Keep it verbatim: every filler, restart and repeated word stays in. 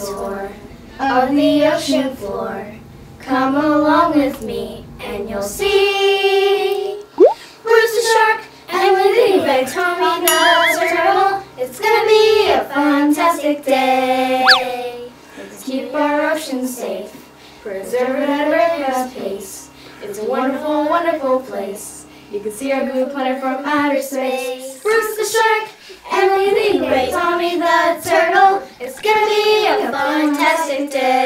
tour of the ocean floor. Come along with me and you'll see Bruce the shark and Lily Red Tommy the turtle. It's gonna be a fantastic day. Let's keep our ocean safe, preserve it at a very fast pace. It's a wonderful, wonderful place. You can see our blue planet from outer space. Bruce the shark and Lily Red Tommy the turtle. It's gonna be a fantastic day.